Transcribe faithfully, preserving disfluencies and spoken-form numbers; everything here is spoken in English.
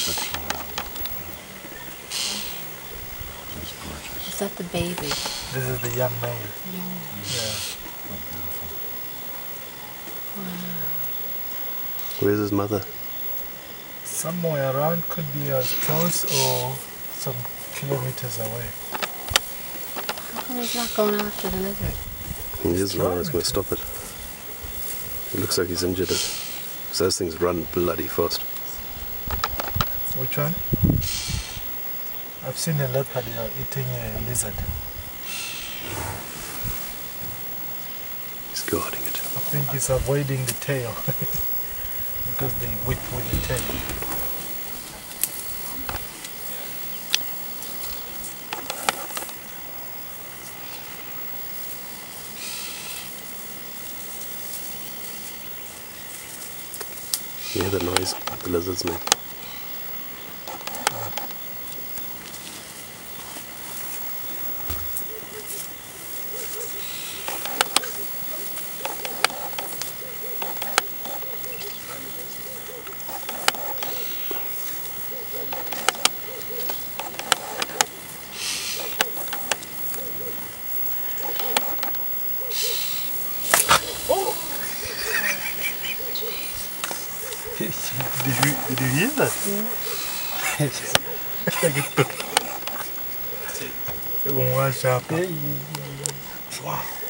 Is that the baby? This is the young male. Yeah. Yeah. Wow. Where's his mother? Somewhere around, could be as close or some kilometers away. How come he's not going after the lizard? He is now, he's going to stop it. It looks like he's injured it. So those things run bloody fast. Which one? I've seen a leopard uh, eating a lizard. He's guarding it. I think he's avoiding the tail because they whip with the tail. You hear the noise the lizards make. Did you, did you hear that? Yeah. It was sharp. Wow.